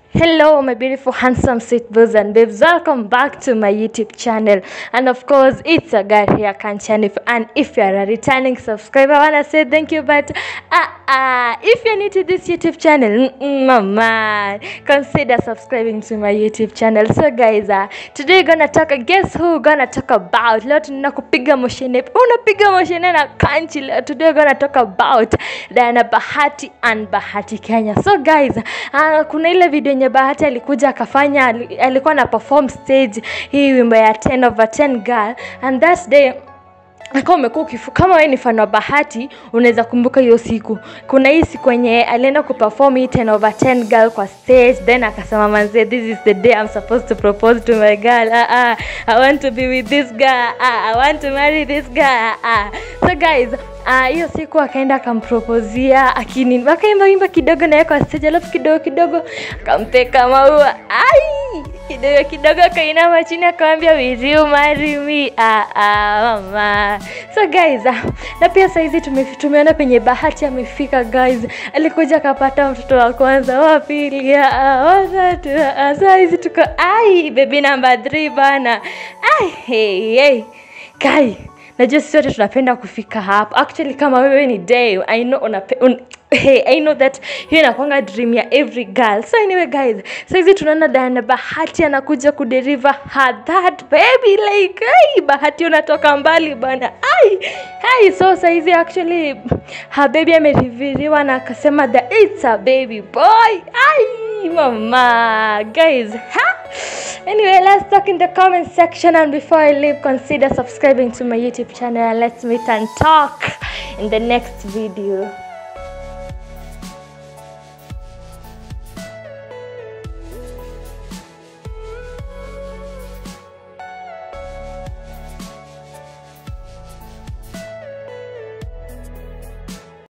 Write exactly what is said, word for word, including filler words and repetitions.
Hello my beautiful handsome sweet boys and babes, welcome back to my YouTube channel. And of course it's a girl here, Kunchy. And if, and if you are a returning subscriber, I wanna say thank you. But uh, uh, if you're new to this YouTube channel, mama, consider subscribing to my YouTube channel. So guys, uh, today we're gonna talk, guess who we're gonna talk about? Leo tunataka kupiga moshene, unapiga moshene na Kunchy. Today we're gonna talk about Diana Bahati and Bahati Kenya. So guys, uh, kuna ile video nye Bahati alikuja akafanya, alikuwa na perform stage hii wimbo ya ten over ten girl, and that day Ako umekuwa ukifu, kama wewe ni fan wa Bahati unaweza kumbuka hiyo siku. Kuna hii siku kwenye alienda kuperform hii ten over ten girl kwa stage, then akasema manze, this is the day I'm supposed to propose to my girl. Ah ah, I want to be with this girl. Ah, I want to marry this girl. Ah. So guys, ah hiyo siku akaenda akamproposia, akini wakaimba imba kidogo na yeye kwa stage, alafu kidogo kidogo akampeka maua. Ai! Kidogo kidogo akainama chini akamwambia, will you marry me? Ah ah mama. So guys, uh, na pia saizi tumeona penye Bahati amefika guys. Alikuja akapata mtoto wa kwanza, wa pili, ah wa tatu. Uh, saizi tuko ai baby number three bana. Ai hey hey. Kai, najua sisi wote tunapenda kufika hapo. Actually kama wewe ni Dave, I know unape un Hey, I know that hiyo inakuanga dream ya every girl. So anyway guys, saizi tunaona Diana Bahati anakuja kudeliver her that baby, like hey, Bahati unatoka mbali bana. Ai, hey, so saizi actually her baby amereviliwa na akasema that it's a baby boy. Ai, mama, guys, ha? Anyway, let's talk in the comment section, and before I leave, consider subscribing to my YouTube channel, and let's meet and talk in the next video.